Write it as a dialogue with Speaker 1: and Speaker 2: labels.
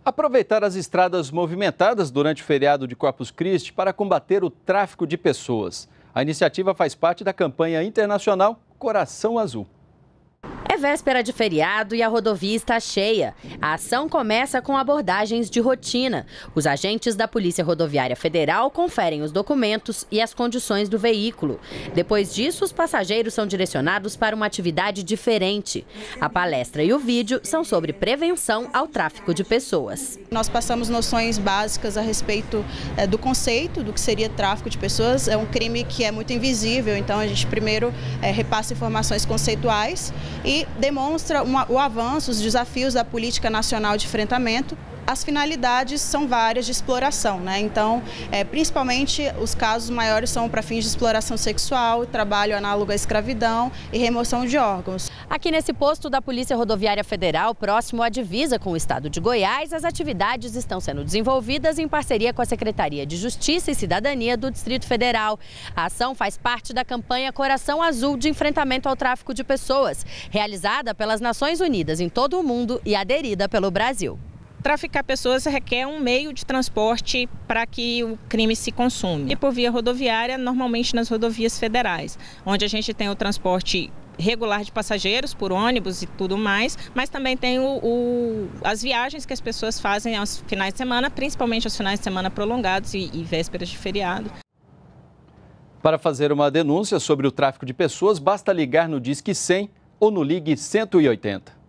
Speaker 1: Aproveitar as estradas movimentadas durante o feriado de Corpus Christi para combater o tráfico de pessoas. A iniciativa faz parte da campanha internacional Coração Azul.
Speaker 2: É véspera de feriado e a rodovia está cheia. A ação começa com abordagens de rotina. Os agentes da Polícia Rodoviária Federal conferem os documentos e as condições do veículo. Depois disso, os passageiros são direcionados para uma atividade diferente. A palestra e o vídeo são sobre prevenção ao tráfico de pessoas.
Speaker 3: Nós passamos noções básicas a respeito do conceito do que seria tráfico de pessoas. É um crime que é muito invisível, então a gente primeiro repassa informações conceituais e demonstra o avanço, os desafios da política nacional de enfrentamento. As finalidades são várias de exploração, né? Então, principalmente os casos maiores são para fins de exploração sexual, trabalho análogo à escravidão e remoção de órgãos.
Speaker 2: Aqui nesse posto da Polícia Rodoviária Federal, próximo à divisa com o estado de Goiás, as atividades estão sendo desenvolvidas em parceria com a Secretaria de Justiça e Cidadania do Distrito Federal. A ação faz parte da campanha Coração Azul de enfrentamento ao tráfico de pessoas, realizada pelas Nações Unidas em todo o mundo e aderida pelo Brasil.
Speaker 4: Traficar pessoas requer um meio de transporte para que o crime se consuma. E por via rodoviária, normalmente nas rodovias federais, onde a gente tem o transporte regular de passageiros por ônibus e tudo mais, mas também tem as viagens que as pessoas fazem aos finais de semana, principalmente aos finais de semana prolongados e vésperas de feriado.
Speaker 1: Para fazer uma denúncia sobre o tráfico de pessoas, basta ligar no Disque 100 ou no Ligue 180.